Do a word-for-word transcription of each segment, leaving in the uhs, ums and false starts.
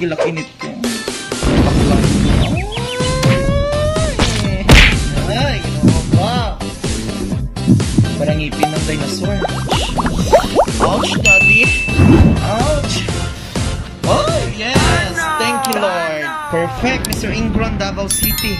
laki-laki nito. Bakla. Ay, ginawa ba? Parang ngipin ng dinosaur. Ouch, daddy. Ouch. Oh, yes. Thank you, Lord. Perfect, Mister Ingron, Davao City.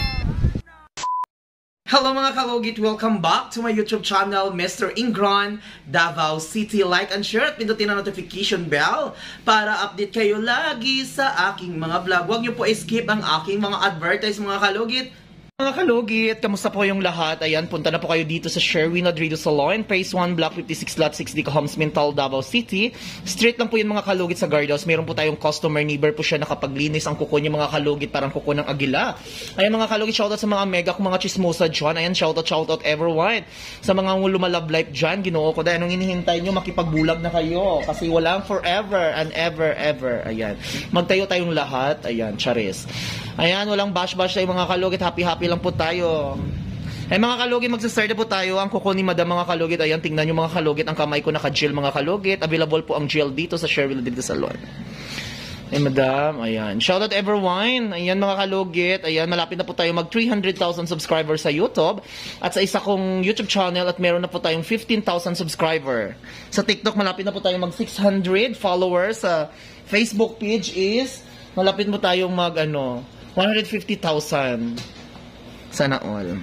Hello mga kalugit! Welcome back to my YouTube channel, Mister Ingron, Davao City. Like and share at pindutin ang notification bell para update kayo lagi sa aking mga vlog. Huwag niyo po skip ang aking mga advertise mga kalugit. Mga kalugit, kamusta po yung lahat? Ayan, punta na po kayo dito sa Sherwin Rodrigo Salon, Phase one, Block fifty-six, Lot six, Homes Mintal, Davao City. Straight lang po yung mga kalugit sa guardhouse. Meron po tayong customer, neighbor po siya nakapaglinis ang kuko niya mga kalugit, parang kuko ng agila. Ayan mga kalugit, shoutout sa mga mega kung mga chismosa dyan. Ayan, shoutout, shoutout everyone. Sa mga lumalove life dyan, ginoo ko dahil anong hinihintay nyo, makipagbulag na kayo. Kasi walang forever and ever, ever. Ayan, magtayo tayong lahat. Ayan, charis. Ayan, walang bash-bash tayo mga kalugit. Happy-happy lang po tayo. Ay mga kalugit, magsastart na po tayo. Ang kuko ni Madam mga kalugit. Ayan, tingnan nyo mga kalugit. Ang kamay ko naka-gel mga kalugit. Available po ang gel dito sa Sherwin Rodrigo Salon. Ay Madam, ayan. Shoutout everyone. Ayan mga kalugit. Ayan, malapit na po tayo mag three hundred thousand subscribers sa YouTube. At sa isa kong YouTube channel at meron na po tayong fifteen thousand subscriber. Sa TikTok, malapit na po tayo mag six hundred followers. Sa Facebook page is malapit mo tayong mag ano, one hundred fifty thousand. Sana all.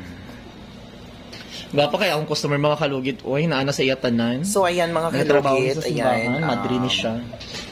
Gapa kaya akong customer mga kalugit. Uy, naana sa iyatanan. So, ayan mga kalugit. Ayan, um, madrinis siya.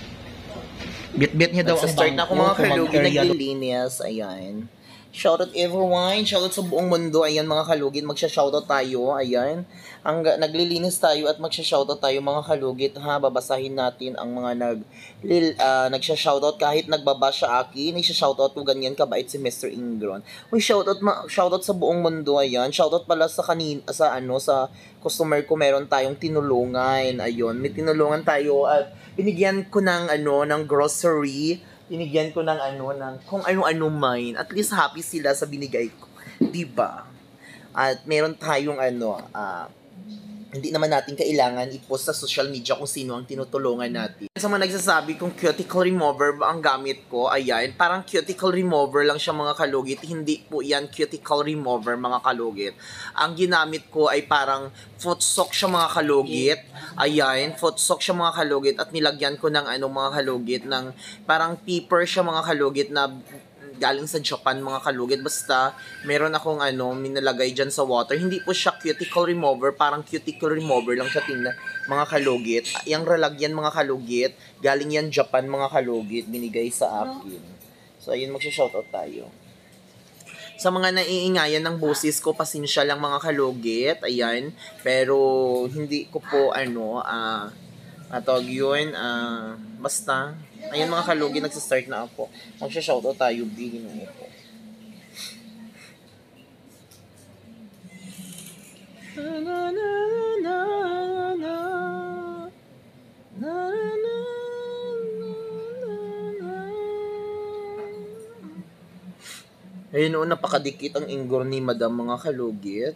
Bit-bit niya daw ang start na ako mga kalugit. Naglilinis. Ayan. Shoutout everyone. Shoutout sa buong mundo. Ayan mga kalugit. Magsha-shoutout tayo. Ayan. Ang, naglilinis tayo at magsha-shoutout tayo mga kalugit. Ha, babasahin natin ang mga nag, lil, uh, nagsha-shoutout kahit nagbaba sa akin. Nagsha-shoutout ko ganyan kabait si Mister Ingron. Uy, shoutout, ma shoutout sa buong mundo. Ayan. Shoutout pala sa kanin, sa ano, sa customer ko. Meron tayong tinulungan. Ayun. May tinulungan tayo at binigyan ko ng ano, ng grocery. Binigyan ko ng ano, ng kung ano-ano man. At least happy sila sa binigay ko. Diba? At meron tayong ano, ah, uh, hindi naman natin kailangan i-post sa social media kung sino ang tinutulungan natin. Sa mga nagsasabi kung cuticle remover ba ang gamit ko, ayan, parang cuticle remover lang siya mga kalugit. Hindi po yan cuticle remover mga kalugit. Ang ginamit ko ay parang foot soak siya mga kalugit. Ayan, foot soak siya mga kalugit at nilagyan ko ng ano mga kalugit, ng parang paper siya mga kalugit na galing sa Japan mga kalugit. Basta meron akong ano minalagay dyan sa water. Hindi po siya cuticle remover, parang cuticle remover lang siya tingnan mga kalugit. Yung ralagyan mga kalugit, galing yan Japan mga kalugit, binigay sa akin. So ayun, magsha-shoutout tayo. Sa mga naiingayan ng boses ko, pasensya lang mga kalugit. Ayan, pero hindi ko po ano ah uh, atog yun, ah uh, basta ayan mga kalugit, nagsistart na ako. Magsha-shoutout tayo, bigin mo po. Ayun o, napakadikit ang Ingron ni Madam mga kalugit.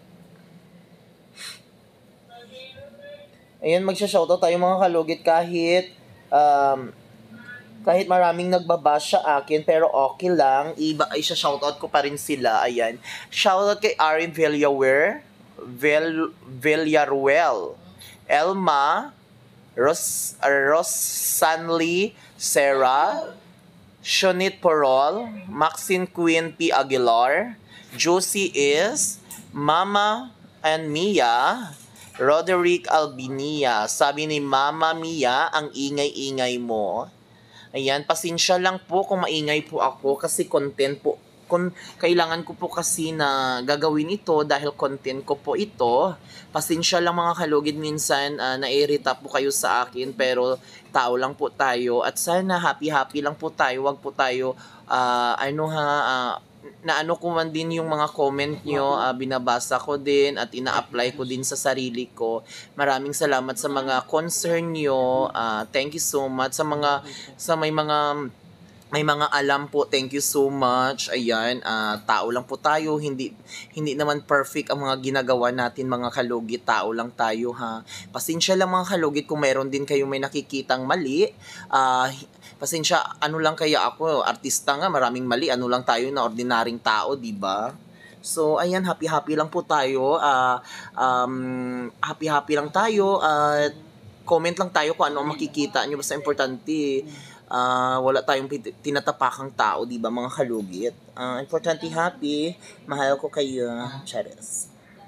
Ayan, magsha-shoutout tayo mga kalugit kahit um, kahit maraming nagbabash sa akin, pero okay lang. Iba ay siya shoutout ko pa rin sila. Ayan. Shoutout kay Arin Villawer, Vel Villaruel, Elma, Ros Rosanly, Sarah, Shonit Porol, Maxine Queen P. Aguilar, Josie Is, Mama and Mia, Roderick Albinia. Sabi ni Mama Mia, ang ingay-ingay mo. Ayan, pasensya lang po kung maingay po ako kasi content po. Kung kailangan ko po kasi na gagawin ito dahil content ko po ito. Pasensya lang mga kalugit, minsan uh, nairita po kayo sa akin, pero tao lang po tayo. At sana happy-happy lang po tayo. Wag po tayo, uh, ano ha, uh, na ano ko man din yung mga comment nyo, uh, binabasa ko din at ina-apply ko din sa sarili ko. Maraming salamat sa mga concern nyo. Uh, thank you so much sa mga sa may mga May mga alam po, thank you so much. Ayan, ah, tao lang po tayo, hindi hindi naman perfect ang mga ginagawa natin mga kalugit, tao lang tayo ha. Pasensya lang mga kalugit kung mayroon din kayong may nakikitang mali. Ah, pasensya, ano lang kaya ako, artista nga, maraming mali, ano lang tayo na ordinaryong tao, di ba? So, ayan, happy-happy lang po tayo. Ah, um, happy-happy lang tayo at comment lang tayo kung ano ang makikita nyo. Basta importante, ah, wala tayong pit- tinatapakang tao, di ba mga kalugit? Ah, importante happy, mahal ko kayo, Charis.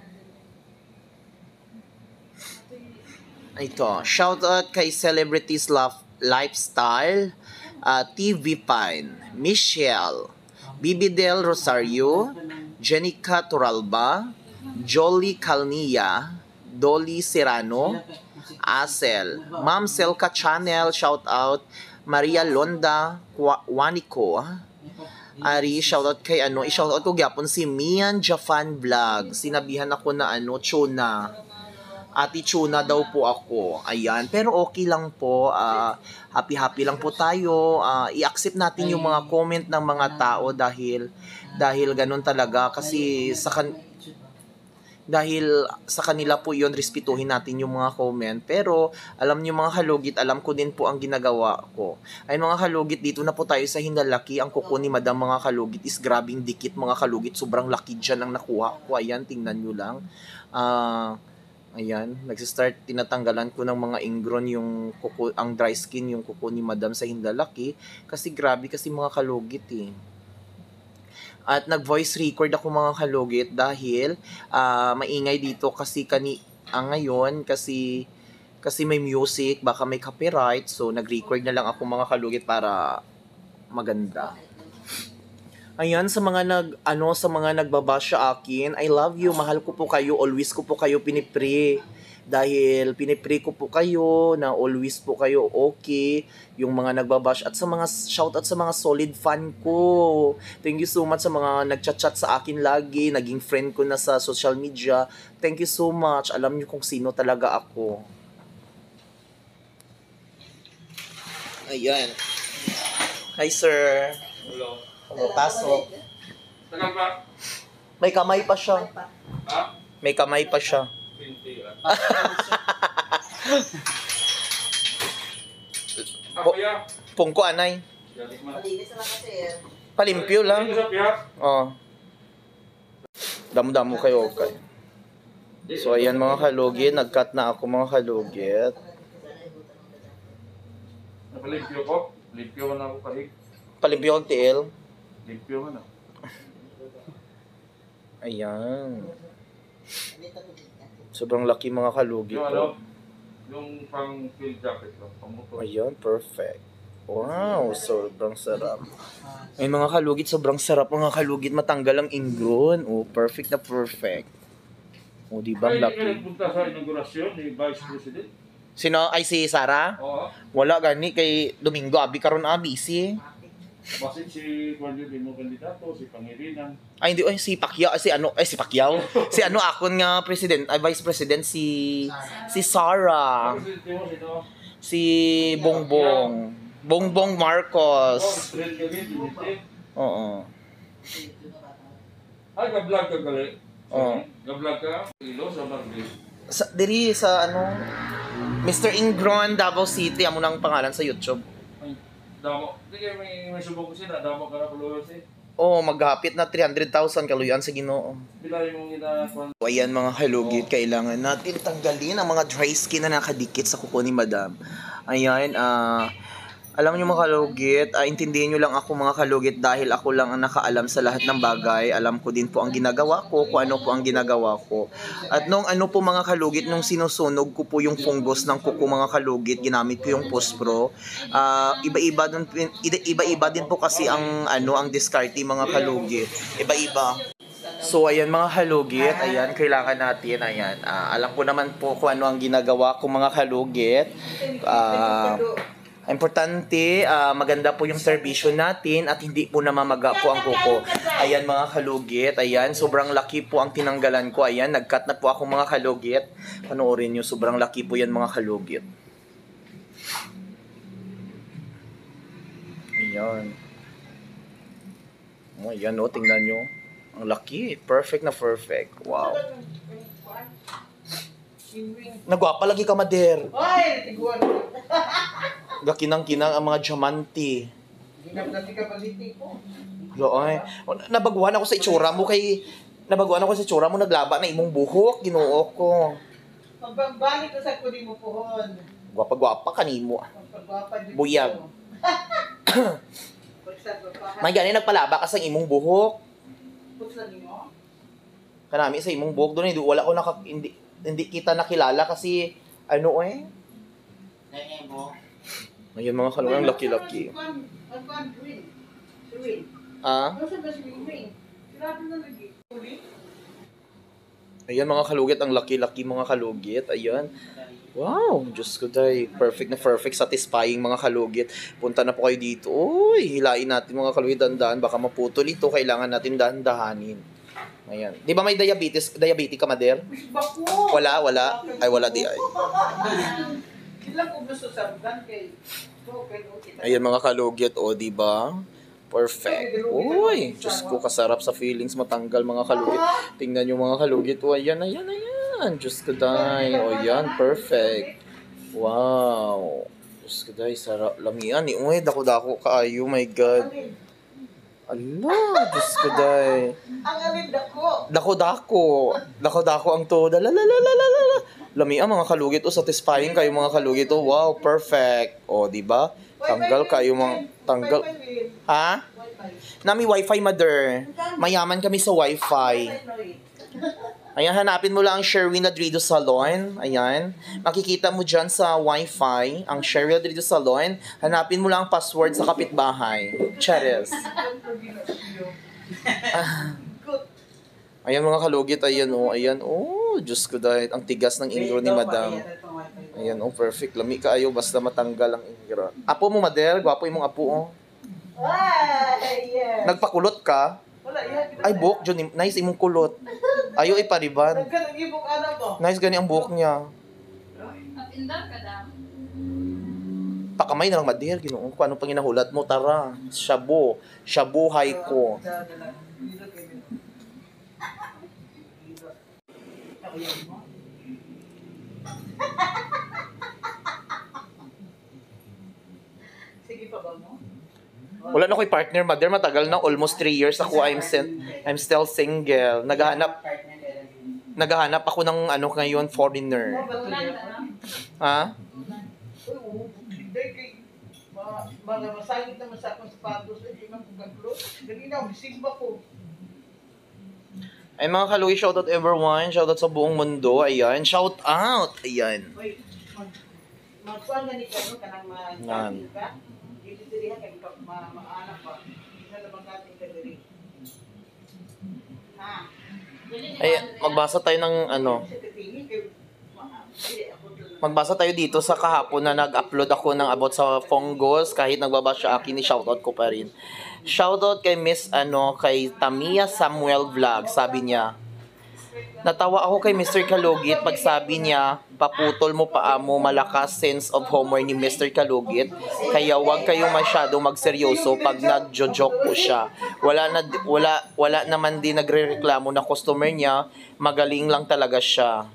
Ito, shoutout kay Celebrities Love Lifestyle, ah, T V Pine, Michelle, Bibi Del Rosario, Jenica Turalba, Jolly Calnia, Dolly Serrano, Asel, Ma'am Selka Channel, shoutout, Maria Londa Kwa- Wanico, Ari, shoutout kay ano, i-shoutout ko gyapon si Mian Japan Vlog. Sinabihan ako na ano, Chuna. Ati Chuna daw po ako. Ayan, pero okay lang po. ah, happy-happy lang po tayo. Ah, i-accept natin yung mga comment ng mga tao dahil dahil ganun talaga kasi sa kan dahil sa kanila po yon, respetuhin natin yung mga comment. Pero alam niyo mga kalugit, alam ko din po ang ginagawa ko. Ay mga kalugit, dito na po tayo sa Hindalaki. Ang kuko ni Madam mga kalugit is grabing dikit mga kalugit. Sobrang laki dyan ang nakuha ko. Ayan, tingnan nyo lang. Ah... Ayan, nagsistart, tinatanggalan ko ng mga ingron yung kuko, ang dry skin, yung kuko ni Madam sa Hindalaki. Kasi grabe kasi mga kalugit eh. At nag-voice record ako mga kalugit dahil ah, maingay dito kasi kani ang ngayon kasi kasi may music, baka may copyright. So nag-record na lang ako mga kalugit para maganda. Ayan, sa mga nag ano sa mga nagbabash sa akin, I love you, mahal ko po kayo, always ko po kayo pinipray. Dahil pinipray ko po kayo na always po kayo okay, yung mga nagbabash at sa mga shoutout sa mga solid fan ko. Thank you so much sa mga nagchat-chat sa akin lagi, naging friend ko na sa social media. Thank you so much. Alam niyo kung sino talaga ako. Ayan. Hi sir. Hello. Ano, pasok. Tagal ba? May kamay pa siya. Ha? May kamay pa siya. Hindi ah. Ako ya. Pungko anay. Galit man. Palimpyo lang. Ano sa pihat? Oh. Damo-damo kayo, okay. So ayan mga kalugit, nag-cut na ako mga kalugit. Napalimpyo ko. Limpyo man ako kahig. Palimpyo ang tiil. Limpyo man ako. Ayan. Sobrang laki mga kalugit. Yung ano? Oh. Yung pang field jacket lang. Pamuto. Ayan, perfect. Wow, sobrang sarap. Ay mga kalugit, sobrang sarap mga kalugit, matanggal ang ingron. Oh, perfect na perfect. Oh, di ba Ay, ang hindi ka laki? nagpunta sa inaugurasyon ni Vice President? Sino ay si Sarah? Oo. Wala gani kay Domingo abi karon abi si. Basit si Juan Di mo kandidato, si Pangilinan. Ay hindi ay si Pacquiao ay si ano ay si Pacquiao. Si ano akon nga president, ay vice president si si Sarah. Presidente mo sino? Si Bongbong. Bongbong Oh, Marcos. President ka rin, Presidente. Oo. Ay, ga-vlog ka gali. Oo. Ga-vlog ka? Ilo sa Barbe. Sa diri sa ano mister Ingron Davao City amo nang pangalan sa YouTube. Ay, damo. Hindi kayo may, may subok ko siya na. Damo ka na followers eh. Oh, maghapit na three hundred thousand kaluyan sa Ginoo. Bilay mong ina... So, ayan mga halugit, kailangan natin tanggalin ang mga dry skin na nakadikit sa kuko ni Madam. Ayan, ah... alam niyo mga kalugit, ah, intindihin niyo lang ako mga kalugit dahil ako lang ang nakaalam sa lahat ng bagay. Alam ko din po ang ginagawa ko, kung ano po ang ginagawa ko. At nung ano po mga kalugit, nung sinusunog ko po yung fungus ng kuko mga kalugit, ginamit ko yung Pospro. Ah, iba-iba din iba-iba din po kasi ang ano ang discarte mga kalugit. Iba-iba. So ayan mga halugit, ayan kailangan natin, ayan. Ah, alam ko naman po kung ano ang ginagawa ko mga halugit. Ah, importante, ah, maganda po yung serbisyo natin at hindi po namamaga po ang kuko. Ayan mga kalugit, ayan, sobrang laki po ang tinanggalan ko. Ayan, nag-cut na po ako mga kalugit. Panoorin nyo, sobrang laki po yan mga kalugit. Ayan. Oh, yan o, tingnan nyo. Ang laki. Perfect na perfect. Wow. Nagwapa lagi ka, Mader. Ay, tiguan. Gakinang-kinang ang mga diamante. Ginap na tika pagiti ko. Loy. Nabaguhan ako sa itsura mo kay... Nabaguhan ako sa itsura mo, naglaba na imong buhok. Ginuo ko. Pagbalik ko sa kudi mo pohon. Gwapa-gwapa kanimo. Pagpagwapa dito. Buyag. May gani nagpalaba ka sa imong buhok. Putsa ninyo? Kanami sa imong buhok doon, hindi wala ko naka hindi, hindi kita nakilala kasi ano eh. Ayun mga kalugang laki-laki. Ang kan green. Green. Ah? Ano sa best green? Sirabi na lagi. Ayan mga kalugit, ang laki-laki mga kalugit. Ayan. Wow, Diyos ko day. Perfect na perfect, satisfying mga kalugit. Punta na po kayo dito. Uy, hilain natin mga kalugit, dahan-dahan. Baka maputol ito, kailangan natin dahan-dahanin. Ayan. Di ba may diabetes, diabetes ka, Mader? Bako! Wala, wala. Ay, wala di ay. Ilang ko gusto sa bukan kay... Ayan mga kalugit, o, di ba? Perfect. Uy, Diyos ko, kasarap sa feelings matanggal mga kalugit. Tingnan yung mga kalugit. O, ayan, ayan, ayan. Diyos ko, day. O, ayan, perfect. Wow. Diyos ko, day, sarap. Lamian. Eh, uy, dako-dako kaayo, my God. Ala, Diyos ko, day. Ang alin dako. Dako-dako. Dako-dako ang toda. Lalalalalala. Lamian, mga kalugit. O, satisfying kayo, mga kalugit. O, wow, perfect. O, di ba? Tanggal kayo, mga... Tanggal... Ha? Nami wifi, Mother. Mayaman kami sa wifi. Ayan, hanapin mo lang ang Sherwin Ladrido Salon. Ayan. Makikita mo dyan sa wifi, ang Sherwin Ladrido Salon. Hanapin mo lang ang password sa kapitbahay. Charis. Ayan mga kalugit, ayan o, oh, ayan o. Oh, Diyos ko dahil, ang tigas ng ingro ni Madam. Ayan o, oh, perfect. Lami ka ayo, basta matanggal ang ingro. Apo mo, Mader, gwapo yung mong apo o. Oh. Ay, yes. Nagpakulot ka? Wala, yan. Ay, buhok, John, nice imong kulot. Ayo, ipariban. Nagkanang ibong anak ko. Nice gani ang buhok niya. Apindar ka daw. Pakamay na lang, Mader, ginoon ko. Anong panginahulat mo? Tara, shabu. Shabuhay ko. Sige pa ba mo? Wala na ko'y partner, Mader. Matagal na. Almost three years ako. I'm, sen- I'm still single. Naghahanap naghahanap ako ng ano ngayon, foreigner. Ha? Mga masangit naman sa akong sapatos. Hindi man kong gaglo. Ganina, bisigba ko. Ay mga kaluwi, shoutout everyone. Shoutout sa buong mundo. Ayan. Shout out. Ayan. Uy, magkuhan na ni Kano ka nang mag-sabi ka? Dili-dili ka kang ma-anak pa. Isa naman natin ka diri. Ha? Ay, magbasa tayo ng ano. Magbasa tayo dito sa kahapon na nag-upload ako ng about sa fungus. Kahit nagbaba siya akin, ni-shoutout ko pa rin. Shoutout kay Miss ano, kay Tamia Samuel Vlog. Sabi niya, natawa ako kay Mister Kalugit pag sabi niya, paputol mo paa mo, malakas sense of humor ni Mister Kalugit. Kaya wag kayong masyado magseryoso pag nagjo-joke po siya. Wala na wala wala naman din nagrereklamo na customer niya, magaling lang talaga siya.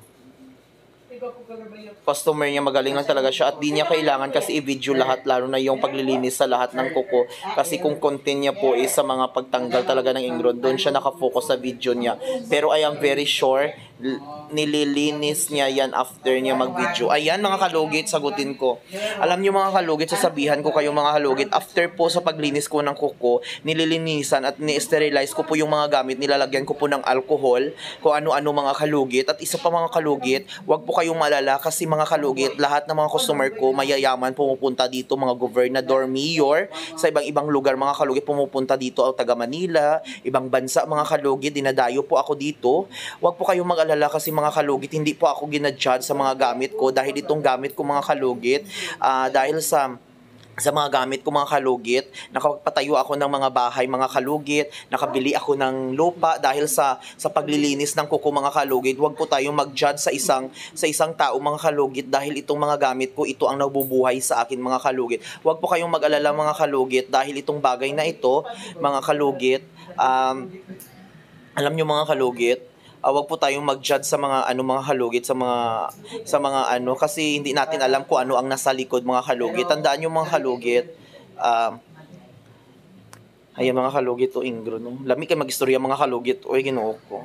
Customer niya magaling lang talaga siya at di niya kailangan kasi i-video lahat, lalo na yung paglilinis sa lahat ng kuko, kasi kung content niya po is sa mga pagtanggal talaga ng ingron, doon siya nakafocus sa video niya. Pero I am very sure nililinis niya yan after niya mag-video. Ayan mga kalugit, sagutin ko. Alam niyo mga kalugit, sasabihan ko kayo mga kalugit, after po sa paglinis ko ng kuko, nililinisan at ni-sterilize ko po yung mga gamit, nilalagyan ko po ng alcohol, kung ano-ano mga kalugit. At isa pa mga kalugit, wag po kayong malala kasi mga kalugit, lahat ng mga customer ko mayayaman, pumupunta dito, mga gobernador, mayor, sa ibang-ibang lugar mga kalugit, pumupunta dito ang taga Manila, ibang bansa mga kalugit, dinadayo po ako dito. Wag po kayong mag-alala kasi mga kalugit, hindi po ako ginadjudge sa mga gamit ko dahil itong gamit ko mga kalugit, uh, dahil sa sa mga gamit ko mga kalugit, nakapagpatayo ako ng mga bahay mga kalugit, nakabili ako ng lupa dahil sa sa paglilinis ng kuko mga kalugit. Huwag po tayong mag-judge sa isang sa isang tao mga kalugit dahil itong mga gamit ko, ito ang nabubuhay sa akin mga kalugit. Huwag po kayong mag-alala mga kalugit dahil itong bagay na ito mga kalugit Um, alam nyo mga kalugit, uh, wag po tayong mag-judge sa mga ano mga kalugit sa mga sa mga ano kasi hindi natin alam kung ano ang nasa likod mga kalugit. Tandaan nyo mga kalugit, um, ayan mga kalugit o Ingro, no? Lami kayo mag-istorya mga kalugit. Oy, ginoo ko.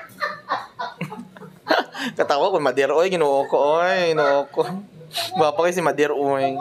Katawa ko, Mader. Oy, ginoo ko. Oy, ginoo ko. Bapa kayo si Mader, oy.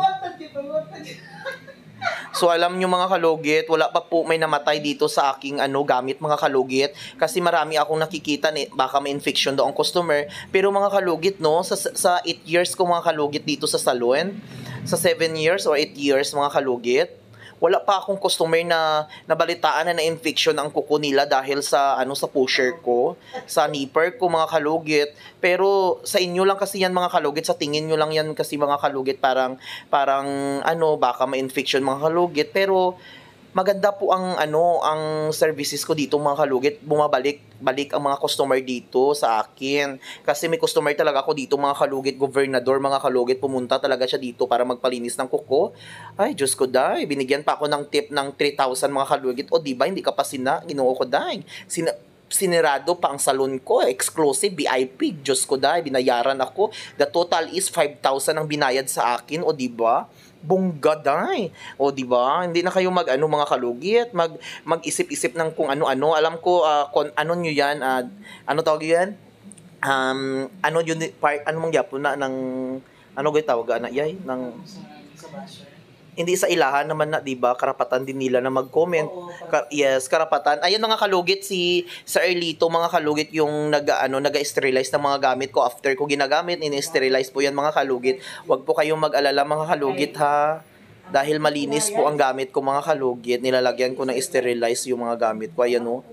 So alam nyo mga kalugit, wala pa po may namatay dito sa aking ano gamit mga kalugit kasi marami akong nakikita ni baka may infection daw ang customer. Pero mga kalugit no, sa sa eight years ko mga kalugit dito sa salon, sa seven years or eight years mga kalugit, wala pa akong customer na nabalitaan na na-infection ang kuko nila dahil sa ano sa pusher ko, sa nipper ko mga kalugit. Pero sa inyo lang kasi yan mga kalugit, sa tingin nyo lang yan kasi mga kalugit parang parang ano baka ma-infection mga kalugit. Pero maganda po ang ano ang services ko dito mga kalugit. Bumabalik balik ang mga customer dito sa akin. Kasi may customer talaga ako dito mga kalugit, gobernador mga kalugit, pumunta talaga siya dito para magpalinis ng kuko. Ay, Diyos ko dai, binigyan pa ako ng tip ng three thousand mga kalugit. O di ba hindi ka pa sina, ginoo ko dai. Sina sinirado pa ang salon ko, exclusive V I P. Diyos ko dai, binayaran ako. The total is five thousand ang binayad sa akin, o di ba? Bonggaday. O di ba? Hindi na kayo mag ano mga kalugit, mag mag-isip-isip ng kung ano-ano. Alam ko uh, kung ano niyo 'yan, uh, ano tawag 'yan? Um ano yun part ano mong gyapon na ng ano gay tawag ana yay ng hindi sa ilahan naman na, 'di ba? Karapatan din nila na mag-comment. Ka- yes, karapatan. Ayun mga kalugit, si Sir Erlito mga kalugit yung nag ano nag-sterilize ng mga gamit ko after ko ginagamit, ini-sterilize po 'yan mga kalugit. Huwag po kayong mag-alala mga kalugit ha. Dahil malinis po ang gamit ko mga kalugit, nilalagyan ko ng sterilize yung mga gamit ko. Ayan oh.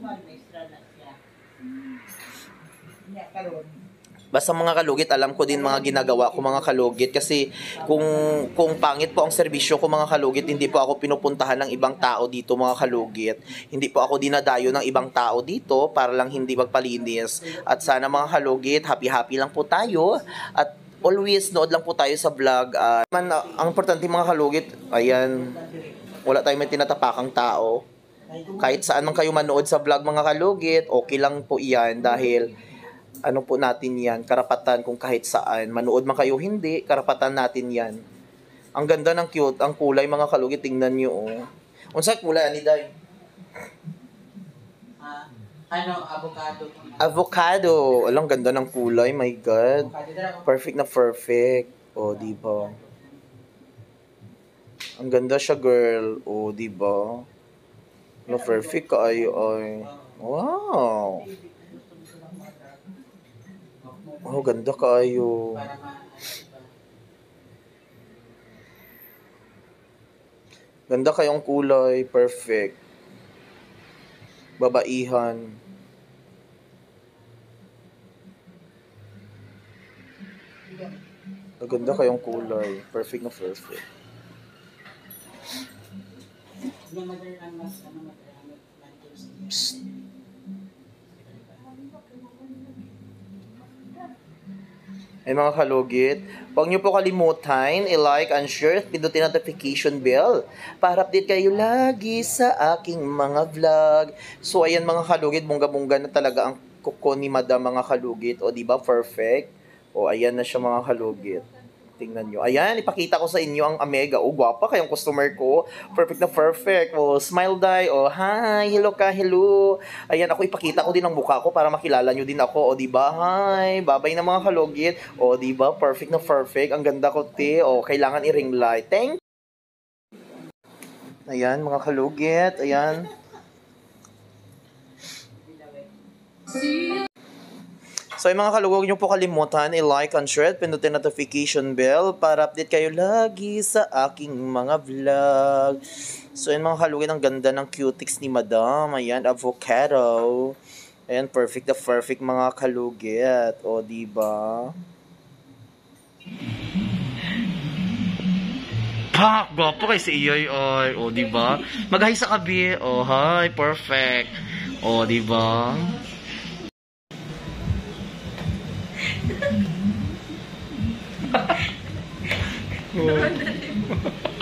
Basta mga kalugit, alam ko din mga ginagawa ko mga kalugit kasi kung kung pangit po ang serbisyo ko mga kalugit, hindi po ako pinupuntahan ng ibang tao dito mga kalugit. Hindi po ako dinadayo ng ibang tao dito para lang hindi magpalinis. At sana mga kalugit, happy-happy lang po tayo at always nood lang po tayo sa vlog. Uh, man, ang importante mga kalugit, ayan, wala tayong may tinatapakang tao. Kahit saan man kayo manood sa vlog mga kalugit, okay lang po iyan dahil ano po natin yan, karapatan kung kahit saan. Manood man kayo, hindi, karapatan natin yan. Ang ganda ng cute, ang kulay mga kalugit, tingnan nyo, oh. Unsay kulay, ani day? Ah, ano, avocado. Avocado. Alang ganda ng kulay, my God. Perfect na perfect. Oh, di ba? Ang ganda siya, girl. Oh, di ba? No, perfect ka ay, ay. Wow. Oh, ganda kayo. Ganda kayong kulay. Perfect. Babaihan. Ganda kayong kulay. Perfect na perfect. Psst. Ay mga kalugit, huwag niyo po kalimutan i-like and share at pindutin notification bell para update kayo lagi sa aking mga vlog. So ayan mga kalugit, bongga-bongga na talaga ang kuko ni Madam mga kalugit. O di ba perfect? O ayan na siya mga kalugit. Tingnan nyo. Ayan, ipakita ko sa inyo ang Amega. O, gwapa kayong customer ko. Perfect na perfect. O, smile die. O, hi, hello ka, hello. Ayan, ako ipakita ko din ang mukha ko para makilala nyo din ako. O, diba? Hi, babay na mga kalugit. O, diba? Perfect na perfect. Ang ganda ko, te. O, kailangan i-ring light. Thank you. Ayan, mga kalugit. Ayan. So yung mga kalugog, huwag niyo po kalimutan i-like and share at pindutin notification bell para update kayo lagi sa aking mga vlog. So yung mga kalugog, ang ganda ng cutics ni Madam. Ayan, avocado. Ayan, perfect na perfect mga kalugit. O, diba? Pa, gwapo kay si Iyoy, oy. O, diba? Mag-hi sa kabi. O, hi, perfect. O, diba? Oh.